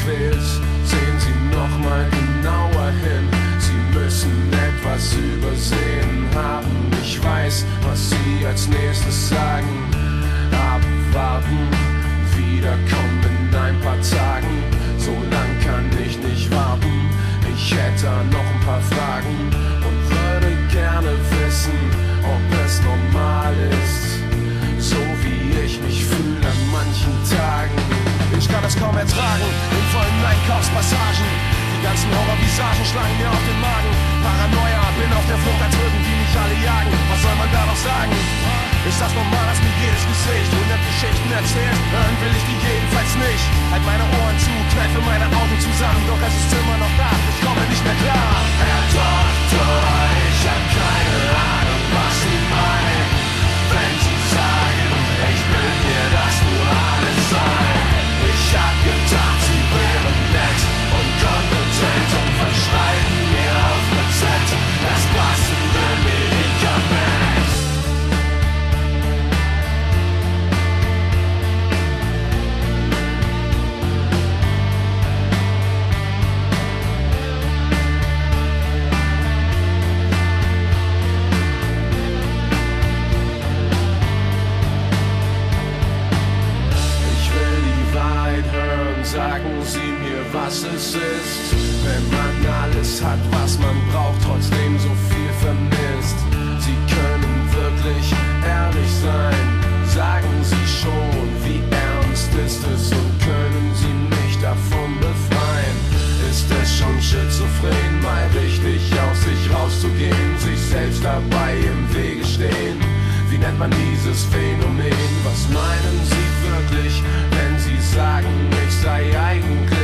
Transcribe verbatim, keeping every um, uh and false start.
quält, sehen Sie noch mal genauer hin. Sie müssen etwas übersehen haben. Ich weiß, was Sie als nächstes sagen. Abwarten, wiederkommen in ein paar Tagen. So lang kann ich nicht warten. Ich hätte noch ein paar Fragen und würde gerne wissen, ob es normal ist, so wie ich mich fühle an manchen Tagen. Ich kann es kaum ertragen, in vollen Einkaufspassagen. Die ganzen Horrorvisagen schlagen mir auf den Magen. Paranoia, bin auf der Flucht, als würden die mich alle jagen. Was soll man da noch sagen? Ist das normal, dass mir jedes Gesicht hundert Geschichten erzählt? Hören will ich die jedenfalls nicht. Halt meine Ohren zu, kneife meine Augen zusammen. Doch es ist immer noch da, ich komme nicht mehr klar. Herr Doktor, ich hab keine Ahnung, was Sie meinen, wenn Sie sagen, ich will mir das nur alles sein. Ich hab gedacht, Sie wären nett und kompetent und verschreiben mir auf Rezept das passende Medikament. Sagen Sie mir, was es ist, wenn man alles hat, was man braucht, trotzdem so viel vermisst. Sie können wirklich ehrlich sein, sagen Sie schon, wie ernst ist es und können Sie mich davon befreien? Ist es schon schizophren, mal richtig aus sich rauszugehen, sich selbst dabei im Wege stehen? Wie nennt man dieses Phänomen? Was meinen Sie wirklich, wenn Sie sagen, ich sei eigentlich